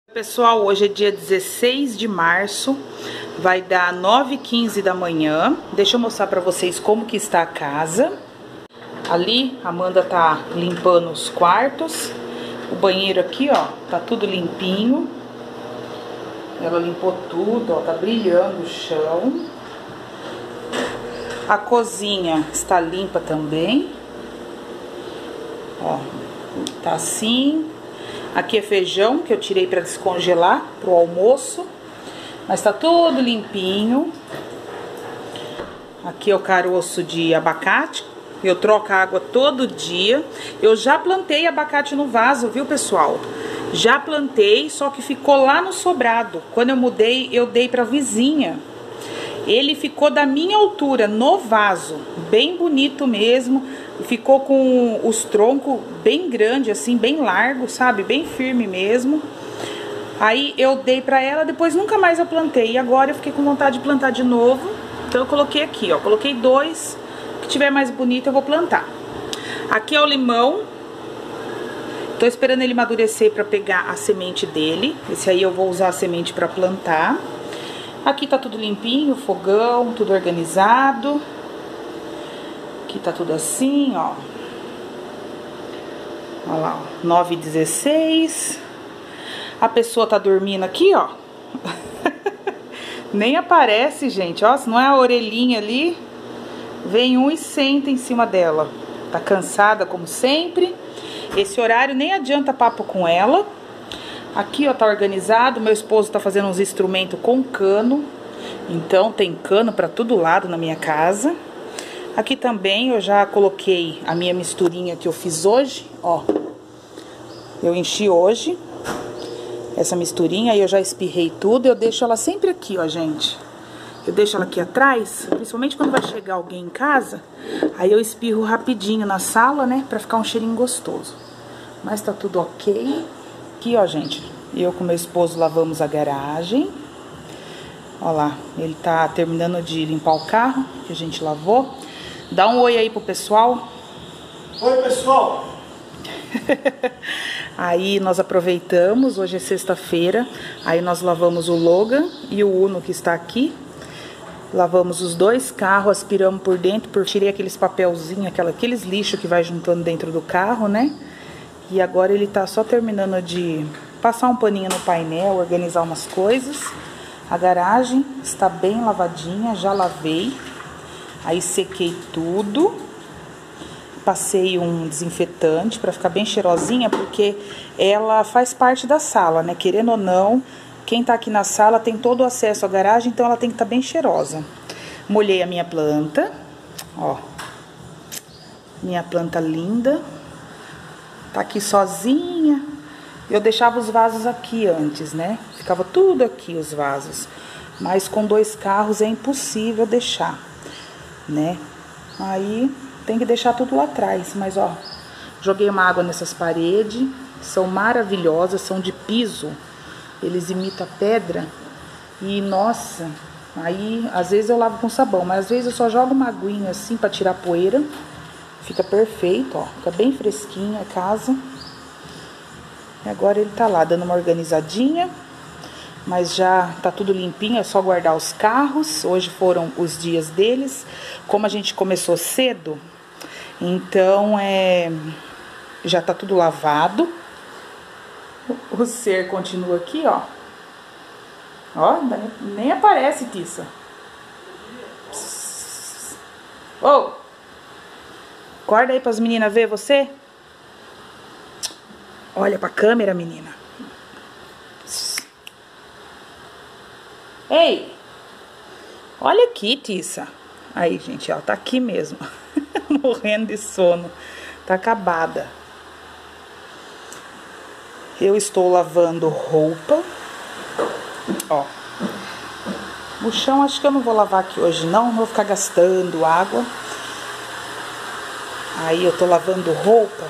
Pessoal, hoje é dia 16 de março, vai dar 9h15 da manhã. Deixa eu mostrar pra vocês como que está a casa. Ali, a Amanda tá limpando os quartos. O banheiro aqui, ó, tá tudo limpinho. Ela limpou tudo, ó, tá brilhando o chão. A cozinha está limpa também. Ó, tá assim. Aqui é feijão que eu tirei para descongelar pro almoço, mas tá tudo limpinho. Aqui é o caroço de abacate, eu troco a água todo dia. Eu já plantei abacate no vaso, viu, pessoal? Já plantei, só que ficou lá no sobrado. Quando eu mudei, eu dei pra vizinha. Ele ficou da minha altura, no vaso, bem bonito mesmo. Ficou com os troncos bem grandes, assim, bem largos, sabe? Bem firme mesmo. Aí eu dei pra ela, depois nunca mais eu plantei. E agora eu fiquei com vontade de plantar de novo. Então eu coloquei aqui, ó. Coloquei dois. O que tiver mais bonito eu vou plantar. Aqui é o limão. Tô esperando ele amadurecer pra pegar a semente dele. Esse aí eu vou usar a semente pra plantar. Aqui tá tudo limpinho, fogão, tudo organizado. Aqui tá tudo assim, ó. Olha lá, ó, 9h16. A pessoa tá dormindo aqui, ó. Nem aparece, gente, ó. Se não é a orelhinha ali, vem um e senta em cima dela. Tá cansada, como sempre. Esse horário nem adianta papo com ela. Aqui, ó, tá organizado. Meu esposo tá fazendo uns instrumentos com cano. Então, tem cano pra todo lado na minha casa. Aqui também eu já coloquei a minha misturinha que eu fiz hoje, ó. Eu enchi hoje essa misturinha e eu já espirrei tudo. Eu deixo ela sempre aqui, ó, gente. Eu deixo ela aqui atrás, principalmente quando vai chegar alguém em casa. Aí eu espirro rapidinho na sala, né, pra ficar um cheirinho gostoso. Mas tá tudo ok. Aqui, ó, gente, eu com meu esposo lavamos a garagem. Ó lá, ele tá terminando de limpar o carro que a gente lavou. Dá um oi aí pro pessoal. Oi, pessoal. Aí nós aproveitamos, hoje é sexta-feira. Aí nós lavamos o Logan e o Uno que está aqui. Lavamos os dois carros, aspiramos por dentro, tirei aqueles papelzinhos, aqueles lixos que vai juntando dentro do carro, né? E agora ele tá só terminando de passar um paninho no painel, organizar umas coisas. A garagem está bem lavadinha, já lavei. Aí sequei tudo. Passei um desinfetante para ficar bem cheirosinha, porque ela faz parte da sala, né? Querendo ou não, quem tá aqui na sala tem todo o acesso à garagem, então ela tem que estar bem cheirosa. Molhei a minha planta, ó. Minha planta linda. Tá aqui sozinha. Eu deixava os vasos aqui antes, né? Ficava tudo aqui os vasos. Mas com dois carros é impossível deixar, né? Aí tem que deixar tudo lá atrás. Mas, ó, joguei uma água nessas paredes. São maravilhosas, são de piso. Eles imitam a pedra. E, nossa, aí às vezes eu lavo com sabão, mas às vezes eu só jogo uma aguinha assim pra tirar poeira. Fica perfeito, ó. Fica bem fresquinha a casa. E agora ele tá lá dando uma organizadinha. Mas já tá tudo limpinho, é só guardar os carros. Hoje foram os dias deles. Como a gente começou cedo, então já tá tudo lavado. O ser continua aqui, ó. Ó, nem aparece, Tissa. Ô! Oh, acorda aí pras meninas ver você. Olha pra câmera, menina. Ei! Olha aqui, Tissa. Aí, gente, ó, tá aqui mesmo. Morrendo de sono. Tá acabada. Eu estou lavando roupa. Ó. O chão acho que eu não vou lavar aqui hoje, não. Vou ficar gastando água. Aí eu tô lavando roupa.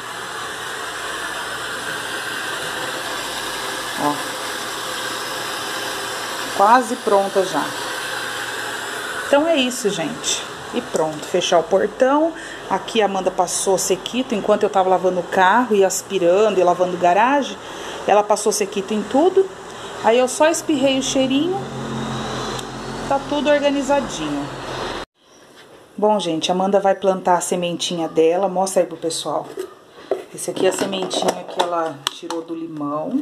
Ó. Quase pronta já. Então é isso, gente. E pronto, fechar o portão. Aqui a Amanda passou sequito enquanto eu tava lavando o carro e aspirando e lavando garagem. Ela passou sequito em tudo. Aí eu só espirrei o cheirinho. Tá tudo organizadinho. Bom, gente, a Amanda vai plantar a sementinha dela. Mostra aí pro pessoal. Esse aqui é a sementinha que ela tirou do limão.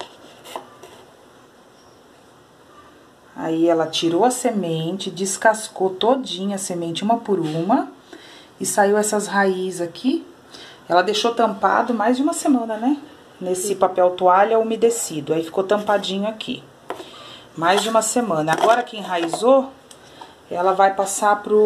Aí ela tirou a semente, descascou todinha a semente, uma por uma. E saiu essas raízes aqui. Ela deixou tampado mais de uma semana, né? Nesse papel toalha umedecido. Aí ficou tampadinho aqui. Mais de uma semana. Agora que enraizou, ela vai passar pra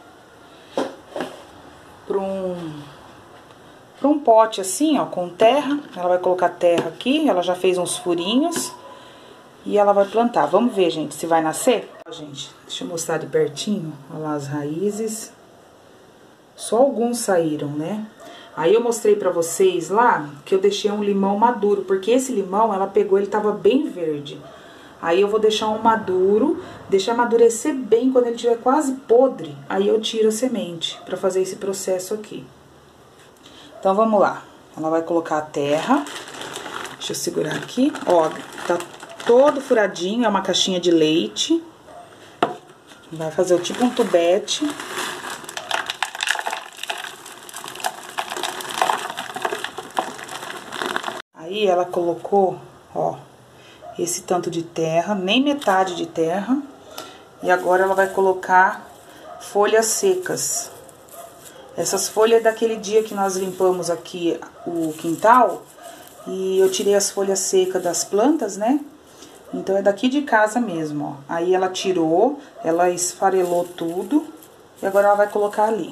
um pote assim, ó, com terra. Ela vai colocar terra aqui. Ela já fez uns furinhos. E ela vai plantar. Vamos ver, gente, se vai nascer? Ó, gente, deixa eu mostrar de pertinho. Olha lá as raízes. Só alguns saíram, né? Aí eu mostrei pra vocês lá que eu deixei um limão maduro. Porque esse limão, ela pegou, ele tava bem verde. Aí eu vou deixar um maduro, deixar amadurecer bem. Quando ele estiver quase podre, aí eu tiro a semente pra fazer esse processo aqui. Então, vamos lá. Ela vai colocar a terra. Deixa eu segurar aqui. Ó, tá todo furadinho, é uma caixinha de leite. Vai fazer tipo um tubete. Aí ela colocou, ó, esse tanto de terra, nem metade de terra. E agora ela vai colocar folhas secas. Essas folhas é daquele dia que nós limpamos aqui o quintal. E eu tirei as folhas secas das plantas, né? Então, é daqui de casa mesmo, ó. Aí ela tirou, ela esfarelou tudo. E agora ela vai colocar ali.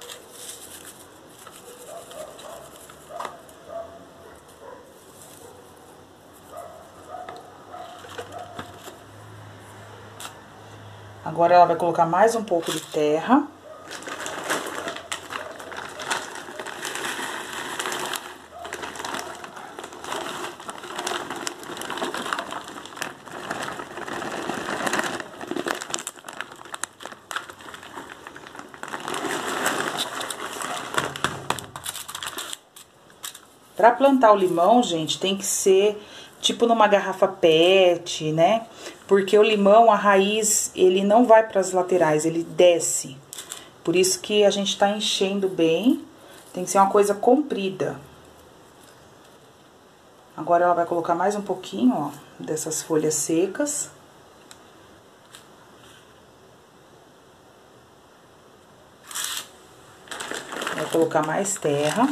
Agora ela vai colocar mais um pouco de terra. Pra plantar o limão, gente, tem que ser tipo numa garrafa PET, né? Porque o limão, a raiz, ele não vai pras laterais, ele desce. Por isso que a gente tá enchendo bem. Tem que ser uma coisa comprida. Agora ela vai colocar mais um pouquinho, ó, dessas folhas secas. Vai colocar mais terra.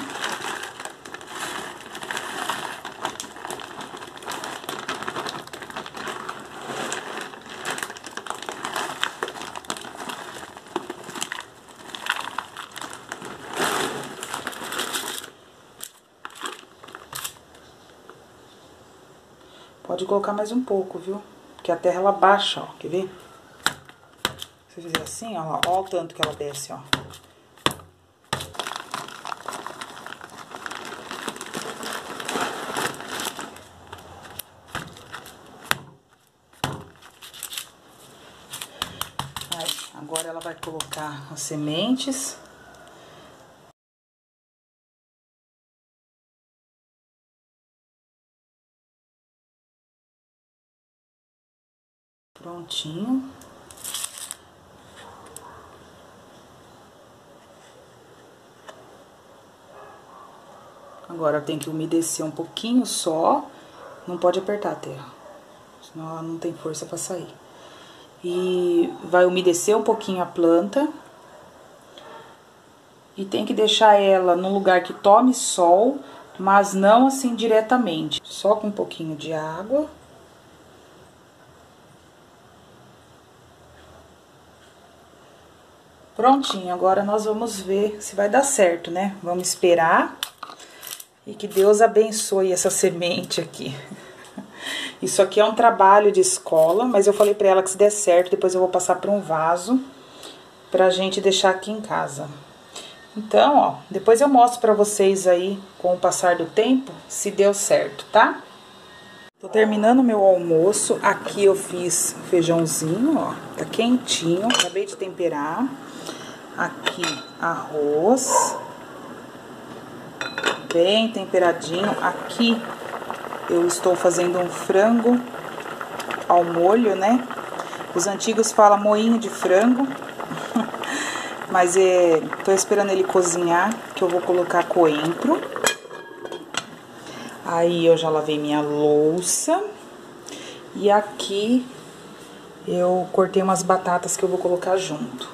Pode colocar mais um pouco, viu? Porque a terra, ela baixa, ó. Quer ver? Se eu fizer assim, ó, ó o tanto que ela desce, ó. Aí, agora ela vai colocar as sementes. Prontinho. Agora tem que umedecer um pouquinho só. Não pode apertar a terra, senão ela não tem força pra sair. E vai umedecer um pouquinho a planta. E tem que deixar ela num lugar que tome sol, mas não assim diretamente. Só com um pouquinho de água. Prontinho, agora nós vamos ver se vai dar certo, né? Vamos esperar e que Deus abençoe essa semente aqui. Isso aqui é um trabalho de escola, mas eu falei pra ela que se der certo, depois eu vou passar pra um vaso pra gente deixar aqui em casa. Então, ó, depois eu mostro pra vocês aí, com o passar do tempo, se deu certo, tá? Tô terminando meu almoço, aqui eu fiz feijãozinho, ó, tá quentinho, acabei de temperar. Aqui, arroz, bem temperadinho. Aqui, Eu estou fazendo um frango ao molho, né? Os antigos falam moinho de frango. Mas tô esperando ele cozinhar, que eu vou colocar coentro. Aí eu já lavei minha louça. E aqui eu cortei umas batatas que eu vou colocar junto.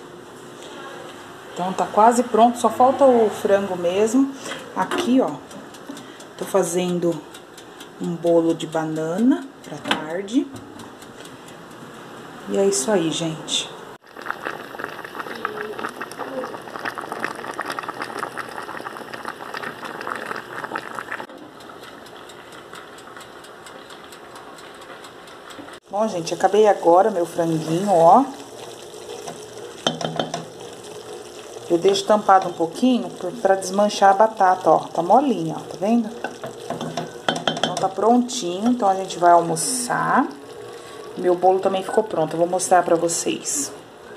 Então tá quase pronto, só falta o frango mesmo. Aqui, ó, tô fazendo um bolo de banana pra tarde. E é isso aí, gente. Bom, gente, acabei agora meu franguinho, ó. Eu deixo tampado um pouquinho pra desmanchar a batata, ó. Tá molinha, ó, tá vendo? Então tá prontinho, então a gente vai almoçar. Meu bolo também ficou pronto, eu vou mostrar pra vocês.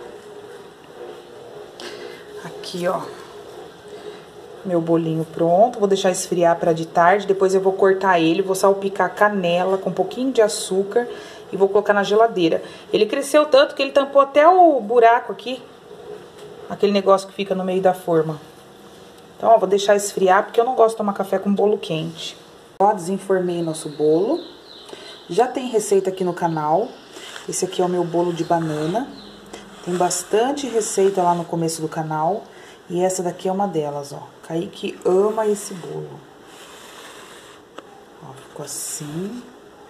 Aqui, ó. Meu bolinho pronto, vou deixar esfriar pra de tarde. Depois eu vou cortar ele, vou salpicar canela com um pouquinho de açúcar e vou colocar na geladeira. Ele cresceu tanto que ele tampou até o buraco aqui. Aquele negócio que fica no meio da forma. Então, ó, vou deixar esfriar porque eu não gosto de tomar café com bolo quente. Ó, desenformei nosso bolo. Já tem receita aqui no canal. Esse aqui é o meu bolo de banana. Tem bastante receita lá no começo do canal. E essa daqui é uma delas, ó. Kaique ama esse bolo. Ó, ficou assim.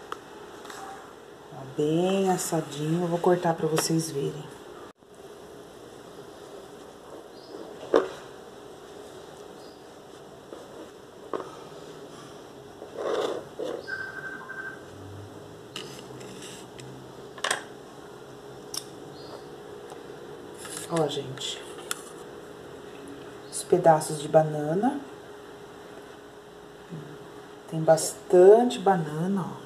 Ó, bem assadinho. Eu vou cortar pra vocês verem. Ó, gente. Os pedaços de banana. Tem bastante banana, ó.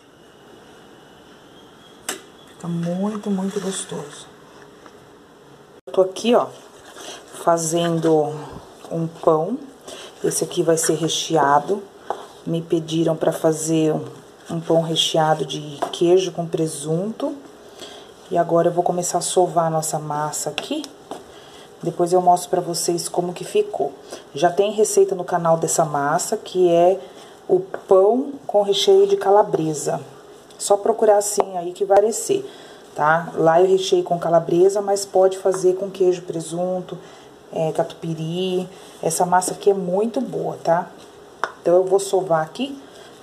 Fica muito, muito gostoso. Eu tô aqui, ó, fazendo um pão. Esse aqui vai ser recheado. Me pediram pra fazer um pão recheado de queijo com presunto. E agora eu vou começar a sovar a nossa massa aqui. Depois eu mostro pra vocês como que ficou. Já tem receita no canal dessa massa, que é o pão com recheio de calabresa. Só procurar assim aí que vai aparecer, tá? Lá eu recheio com calabresa, mas pode fazer com queijo, presunto, catupiry. Essa massa aqui é muito boa, tá? Então eu vou sovar aqui.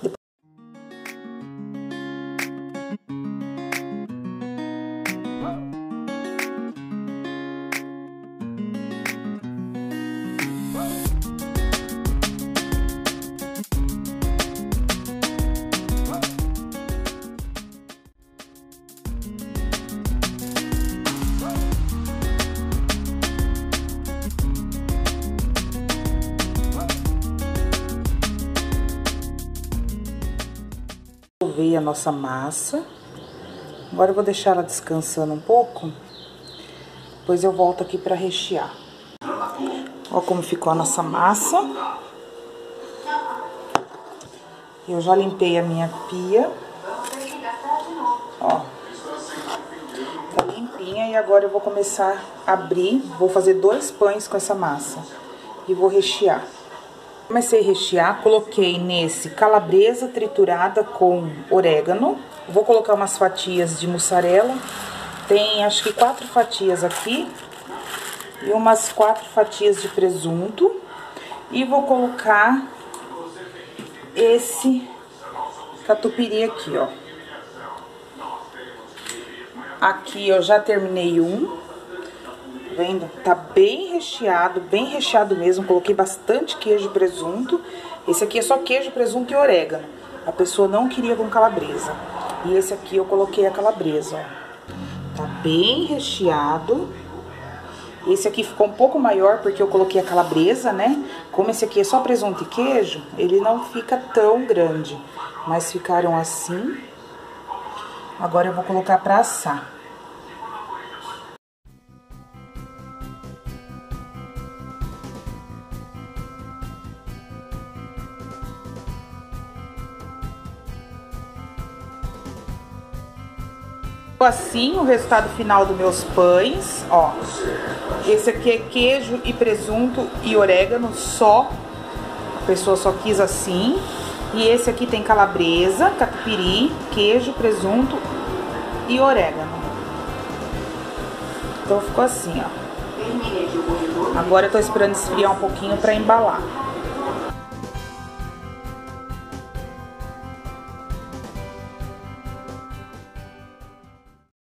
A nossa massa. Agora eu vou deixar ela descansando um pouco. Depois eu volto aqui para rechear. Ó como ficou a nossa massa. Eu já limpei a minha pia. Ó. Tá limpinha e agora eu vou começar a abrir. Vou fazer 2 pães com essa massa. E vou rechear. Comecei a rechear, coloquei nesse calabresa triturada com orégano. Vou colocar umas fatias de mussarela. Tem acho que 4 fatias aqui. E umas 4 fatias de presunto. E vou colocar esse catupiry aqui, ó. Aqui eu já terminei um. Vendo? Tá bem recheado mesmo. Coloquei bastante queijo e presunto. Esse aqui é só queijo, presunto e orégano. A pessoa não queria com calabresa. E esse aqui eu coloquei a calabresa, ó. Tá bem recheado. Esse aqui ficou um pouco maior porque eu coloquei a calabresa, né? Como esse aqui é só presunto e queijo, ele não fica tão grande. Mas ficaram assim. Agora eu vou colocar pra assar. Ficou assim o resultado final dos meus pães, ó. Esse aqui é queijo e presunto e orégano só. A pessoa só quis assim. E esse aqui tem calabresa, catupiry, queijo, presunto e orégano. Então ficou assim, ó. Agora eu tô esperando esfriar um pouquinho pra embalar.